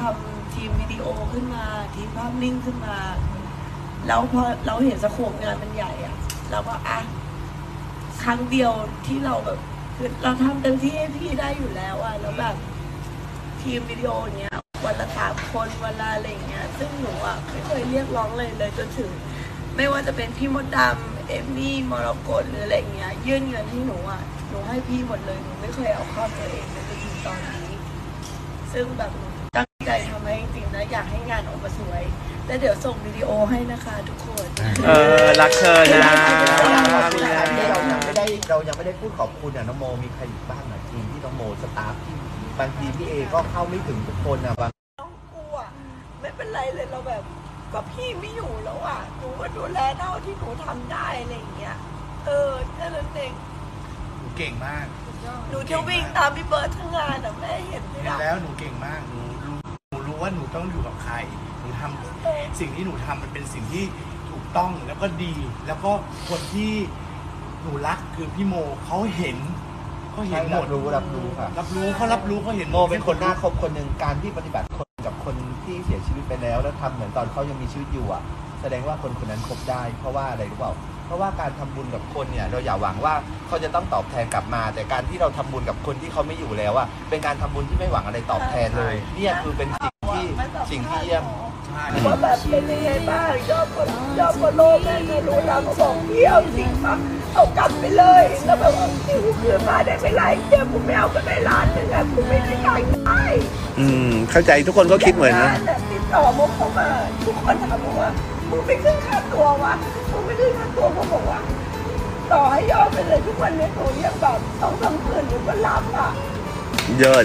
ำทีมวิดีโอขึ้นมาทีมภาพนิ่งขึ้นมาแล้วพอเราเห็นสโคปงานมันใหญ่อะเราก็ครั้งเดียวที่เราแบบคือเราทำเต็มที่ให้พี่ได้อยู่แล้วอะแล้วแบบทีมวิดีโอเนี้ยวันละ3 คนวันละอะไรเงี้ยซึ่งหนูอะไม่เคยเรียกร้องเลยจนถึงไม่ว่าจะเป็นพี่มดดำเอมมี่มรกตหรืออะไรเงี้ยยื่นเงินที่หนูให้พี่หมดเลยหนูไม่เคยเอาข้อตัวเองไปถึงตอนนี้ซึ่งแบบตั้งใจทำให้จริงๆนะอยากให้งานออกมาสวยแล้วเดี๋ยวส่งวิดีโอให้นะคะทุกคนรักเธอนะเรายังไม่ได้พูดขอบคุณน้องโมมีใครอีกบ้างทีมที่น้องโมสตาฟที่บางทีพี่เอก็เข้าไม่ถึงทุกคนบางต้องกลัวไม่เป็นไรเลยเราแบบก็พี่ไม่อยู่แล้วหนูก็ดูแลเท่าที่หนูทำได้อะไรอย่างเงี้ยแค่นั้นเองหนูเก่งมากหนูจะวิ่งตามพี่เบิร์ดทั้งงานแม่เห็นไหมแล้วหนูเก่งมากหนูรู้ว่าหนูต้องอยู่กับใครหนูทำสิ่งที่หนูทำมันเป็นสิ่งที่ถูกต้องแล้วก็ดีแล้วก็คนที่หนูรักคือพี่โมเขาเห็นหมดรับรู้ค่ะเขารับรู้เขาเห็นโมเป็นคนน่าคบคนหนึ่งการที่ปฏิบัติคนกับคนที่เสียชีวิตไปแล้วทำเหมือนตอนเขายังมีชีวิตอยู่แสดงว่าคนนั้นคบได้เพราะว่าอะไรรู้เปล่าเพราะว่าการทำบุญกับคนเนี่ยเราอย่าหวังว่าเขาจะต้องตอบแทนกลับมาแต่การที่เราทำบุญกับคนที่เขาไม่อยู่แล้วเป็นการทำบุญที่ไม่หวังอะไรตอบแทนเลยนี่คือเป็นสิ่งที่เยี่ยมว่าแบบเป็นยังไงบ้างยอดคนโลกแม่จะรู้แล้วเขาบอกเที่ยวจริงปะเอากลับไปเลยแล้วแบบว่าที่กูคืนมาได้ไม่ไรเที่ยวกูไม่เอาก็ได้ล้านนึงกูไม่ได้อยากได้เข้าใจทุกคนก็คิดเหมือนนะติดต่อมุกเข้ามาทุกคนถามว่ามึงไม่ขึ้นค่าตัววะมึงไม่ขึ้นค่าตัวเขาบอกว่าต่อให้ยอดไปเลยทุกวันนี้หนูยังแบบ2-3 คืนหนูก็รับเยอะ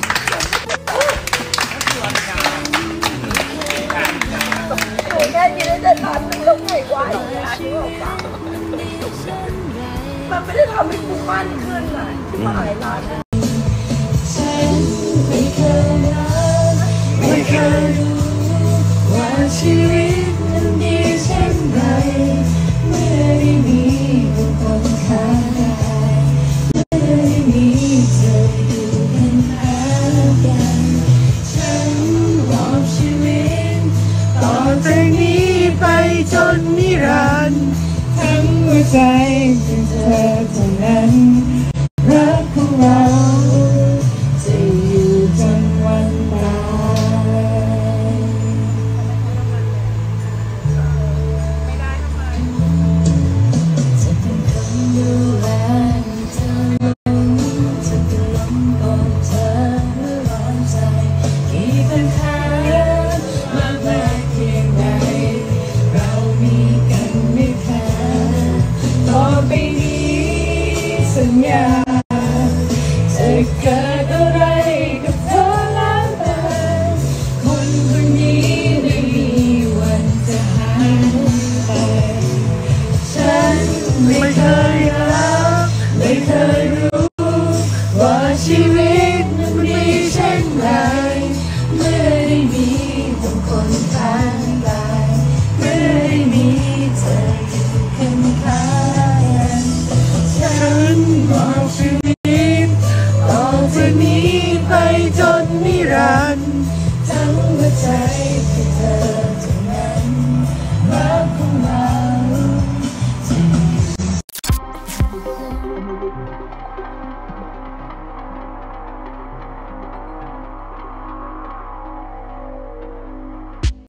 หนูแค่ยืนได้ล้านนึงแล้วไงวะมันไม่ได้ทำให้กูมั่นขึ้นนะหมายล้านฉันไม่เคยรู้ว่าชีวิตมันดีเช่นไรเมื่อได้มีบุคคลข้างกายเมื่อได้มีเธออยู่เป็นหากันฉันมอบชีวิตต่อจากนี้ไปจนนิรันดร์ทั้งหัวใจเป็นเธอเท่านั้นรักของเราจะอยู่จนวันตายจะเป็นคนดูแลเธอจะเป็นลมกอดเธอเมื่อร้อนใจกี่ปัญหามากมายเพียงใดเรามีกันไม่แพ้ต่อไปนี้สัญญา